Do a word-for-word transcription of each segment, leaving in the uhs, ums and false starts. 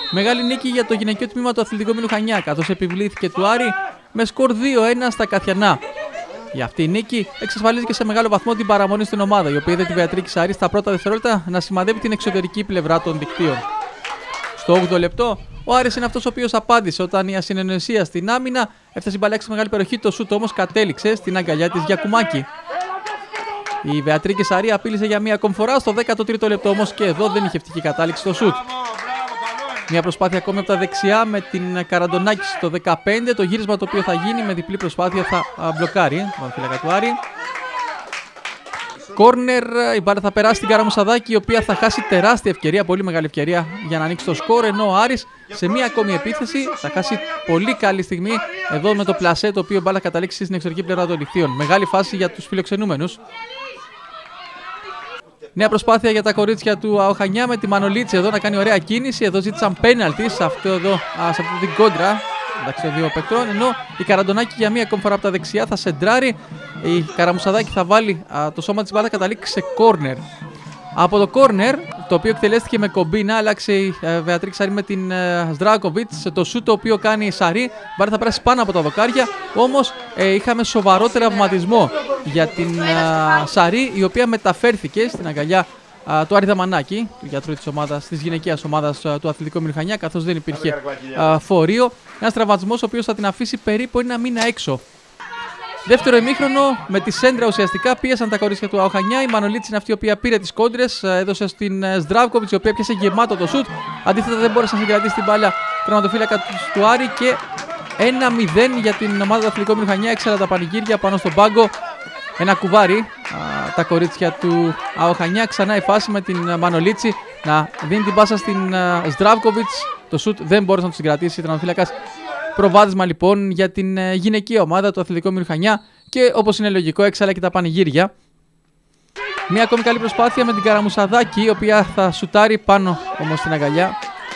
Μεγάλη νίκη για το γυναικείο τμήμα του Αθλητικού Μήλου Χανιά, καθώς επιβλήθηκε του Άρη με σκορ δύο ένα στα Καθιανά. Για αυτή η νίκη εξασφαλίζει και σε μεγάλο βαθμό την παραμονή στην ομάδα, η οποία είδε τη Βεατρίκη Σαρή στα πρώτα δευτερόλεπτα να σημαδεύει την εξωτερική πλευρά των δικτύων. Στο όγδοο λεπτό, ο Άρης είναι αυτός ο οποίος απάντησε όταν η ασυνεννοησία στην άμυνα έφτασε η μπαλιά σε μεγάλη περιοχή. Το σούτ όμως κατέληξε στην αγκαλιά της Γιακουμάκη. Η Βεατρίκη Σαρή απείλησε για μία ακόμη φορά. Στο δέκατο τρίτο λεπτό όμως και εδώ δεν είχε ευτυχή κατάληξη το σούτ. Μια προσπάθεια ακόμη από τα δεξιά με την Καραντονάκη στο δεκαπέντε. Το γύρισμα το οποίο θα γίνει με διπλή προσπάθεια θα μπλοκάρει τον φύλακα του Άρη. Κόρνερ, η μπάλα θα περάσει στην Καραμουσαδάκη, η οποία θα χάσει τεράστια ευκαιρία, πολύ μεγάλη ευκαιρία για να ανοίξει το σκορ. Ενώ ο Άρης σε μία ακόμη επίθεση θα χάσει πολύ καλή στιγμή εδώ με το πλασέ, το οποίο η μπάλα καταλήξει στην εξωτερική πλευρά των δικτύων. Μεγάλη φάση για τους φιλοξενούμενους. Νέα προσπάθεια για τα κορίτσια του Αοχανιά με τη Μανολίτση εδώ να κάνει ωραία κίνηση. Εδώ ζήτησαν πέναλτι σε, αυτό εδώ, α, σε αυτή την κόντρα μεταξύ των δύο παικτών. Ενώ η Καραντονάκη για μία ακόμη φορά από τα δεξιά θα σεντράρει. Η Καραμουσαδάκη θα βάλει α, το σώμα της μπάλα, καταλήξει σε κόρνερ. Από το κόρνερ, το οποίο εκτελέστηκε με κομπίνα, άλλαξε η ε, Βεατρίκη Σαρή με την ε, Σδράκοβιτς. Το σούτ το οποίο κάνει η Σαρή, η μπάλα θα περάσει πάνω από τα δοκάρια. Όμως ε, είχαμε σοβαρό τραυματισμό για την ε, Σαρή, η οποία μεταφέρθηκε στην αγκαλιά ε, του Άρη Δαμανάκη, του γιατρού της ομάδας, της γυναικείας ομάδας ε, του Αθλητικού Μήλου Χανιά, καθώς δεν υπήρχε ε, φορείο. Ένας τραυματισμός ο οποίος θα την αφήσει περίπου ένα μήνα έξω. Δεύτερο ημίχρονο, με τη σέντρα ουσιαστικά πίεσαν τα κορίτσια του Αοχανιά. Η Μανολίτση είναι αυτή η οποία πήρε τις κόντρες, έδωσε στην Σδράβκοβιτς, η οποία πιάσε γεμάτο το σουτ. Αντίθετα δεν μπόρεσε να συγκρατήσει την μπάλα τερματοφύλακα του Άρη και ένα μηδέν για την ομάδα του Αθλητικού Μήλου Χανιά. Έξαλα τα πανηγύρια πάνω στον πάγκο. Ένα κουβάρι α, τα κορίτσια του Αοχανιά. Ξανά η φάση με την Μανολίτση να δίνει την πάσα στην Σδράβκοβιτς. Το σουτ δεν μπόρεσε να το συγκρατήσει η τερματοφύλακας. Προβάδισμα λοιπόν για την ε, γυναικεία ομάδα του Αθλητικού Μήλου Χανιά και όπως είναι λογικό έξαλα και τα πανηγύρια. Μια ακόμη καλή προσπάθεια με την Καραμουσαδάκη, η οποία θα σουτάρει πάνω όμως στην αγκαλιά.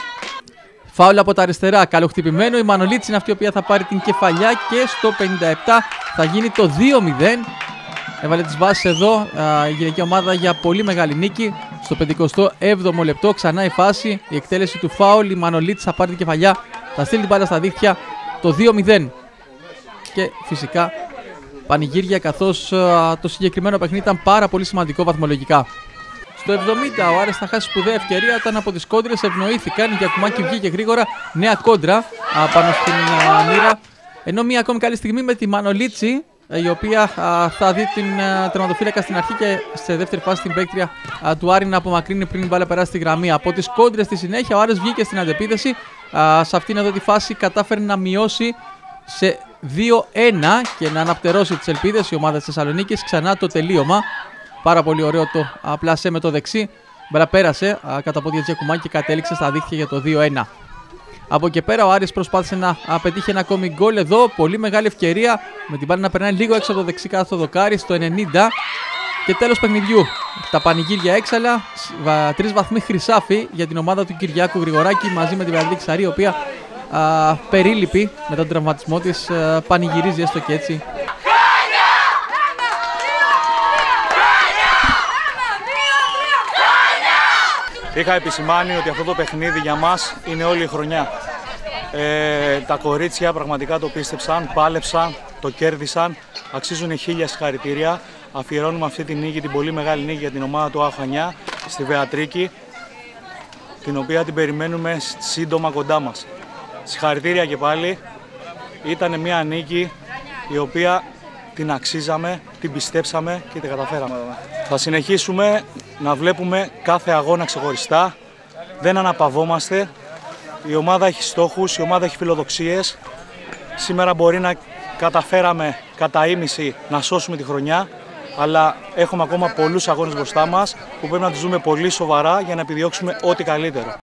Φάουλ από τα αριστερά, καλοχτυπημένο. Η Μανολίτση είναι αυτή η οποία θα πάρει την κεφαλιά και στο πενήντα επτά θα γίνει το δύο μηδέν. Έβαλε τις βάσεις εδώ α, η γυναικεία ομάδα για πολύ μεγάλη νίκη. Στο πενηκοστό έβδομο λεπτό ξανά η φάση, η εκτέλεση του φάουλ. Η Μανολίτση θα πάρει την κεφαλιά, θα στείλει την μπάλα στα δίχτυα, το δύο μηδέν. Και φυσικά πανηγύρια, καθώς α, το συγκεκριμένο παιχνίδι ήταν πάρα πολύ σημαντικό βαθμολογικά. Στο εβδομήντα ο Άρης θα χάσει σπουδαία ευκαιρία όταν από τις κόντρες ευνοήθηκαν. Η Γιακουμάκη βγήκε γρήγορα, νέα κόντρα α, πάνω στην α, μοίρα. Ενώ μια ακόμη καλή στιγμή με τη Μανολίτση, η οποία α, θα δει την τερματοφύλακα στην αρχή και σε δεύτερη φάση την παίκτρια α, του Άρη να απομακρύνει πριν η μπάλα περάσει στη γραμμή. Από τις κόντρες στη συνέχεια ο Άρης βγήκε στην αντεπίθεση. Α, σε αυτήν εδώ τη φάση κατάφερε να μειώσει σε δύο ένα και να αναπτερώσει τις ελπίδες η ομάδα της Θεσσαλονίκης. Ξανά το τελείωμα. Πάρα πολύ ωραίο το α, πλασέ με το δεξί. Μπαλά πέρασε α, κατά πόδια της Γιακουμάκη και κατέληξε στα δίχτυα για το δύο ένα. Από εκεί πέρα ο Άρης προσπάθησε να α, πετύχει ένα ακόμη γκολ εδώ. Πολύ μεγάλη ευκαιρία με την μπάλα να περνάει λίγο έξω από το δεξί κάθετο δοκάρι στο ενενήντα. Και τέλος παιχνιδιού. Τα πανηγύρια έξαλα. Τρεις βαθμοί χρυσάφι για την ομάδα του Κυριάκου Γρηγοράκη μαζί με την Βεατρίκη Σαρή, η οποία α, περίλειπη μετά τον τραυματισμό της. Α, πανηγυρίζει έστω και έτσι. Είχα επισημάνει ότι αυτό το παιχνίδι για μας είναι όλη η χρονιά. Ε, τα κορίτσια πραγματικά το πίστεψαν, πάλεψαν, το κέρδισαν, αξίζουν χίλια συγχαρητήρια. Αφιερώνουμε αυτή τη νίκη, την πολύ μεγάλη νίκη για την ομάδα του Αοχανιά στη Βεατρίκη, την οποία την περιμένουμε σύντομα κοντά μας. Συγχαρητήρια και πάλι. Ήταν μια νίκη η οποία την αξίζαμε, την πιστέψαμε και την καταφέραμε. Θα συνεχίσουμε να βλέπουμε κάθε αγώνα ξεχωριστά. Δεν αναπαυόμαστε. Η ομάδα έχει στόχους, η ομάδα έχει φιλοδοξίες. Σήμερα μπορεί να καταφέραμε κατά ήμιση να σώσουμε τη χρονιά, αλλά έχουμε ακόμα πολλούς αγώνες μπροστά μας που πρέπει να τους δούμε πολύ σοβαρά για να επιδιώξουμε ό,τι καλύτερο.